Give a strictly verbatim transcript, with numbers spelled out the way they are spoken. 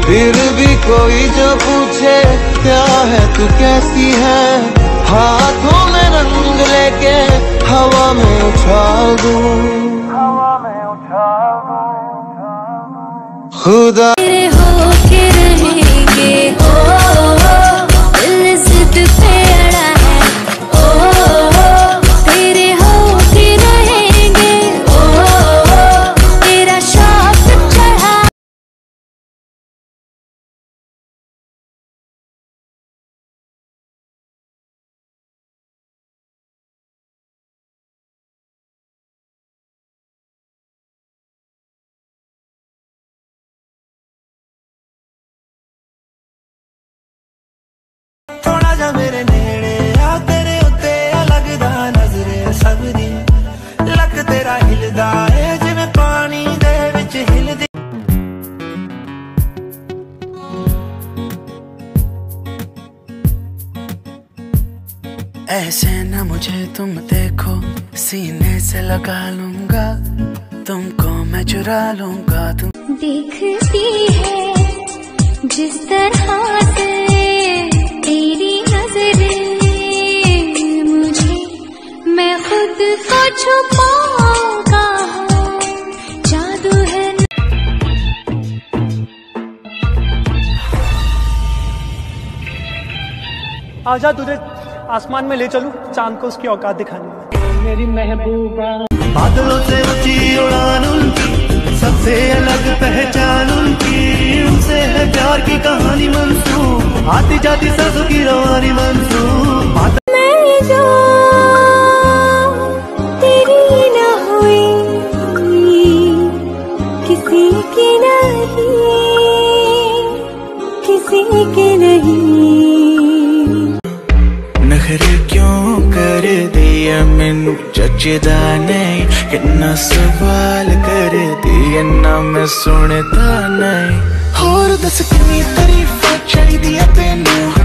फिर भी कोई जो पूछे क्या है तू कैसी है, हाथों में रंग लेके हवा में उछाल दूं, हवा में उछाल दूं। खुदा तेरे हो के रहेंगे, ओ दिल जिद पे अड़ा है, ओ तेरे हो के रहेंगे, ओ तेरा शौक चढ़ा। मेरे नेड़े आ तेरे उत्ते लगदा नजरे सब दी, लक तेरा हिलदा है जिवें पानी दे विच हिलदी। ऐसे न मुझे तुम देखो, सीने से लगा लूंगा तुमको मैं चुरा लूंगा। तुम देखती है जिस तरह से तेरी नजरें मुझे, मैं खुद को छुपाऊं कहाँ, जादू है। आजा तुझे आसमान में ले चलूं, चांद को उसकी औकात दिखाने में। मेरी महबूबा बादलों से ऊंची उड़ान उनकी, सबसे अलग पहचान उनकी, उनसे है प्यार की कहानी मंसूब, आती जाती सांसों की रवानी मंसूब। मैं जो तेरी न हुई किसी की नहीं, किसी की नहीं। नखरे क्यों कर दिया मैनू जचदा नहीं, कितना सवाल कर दिया ना मैं सुनता नहीं। होर दस कितनी तारीफां चाहिदियां तेनू,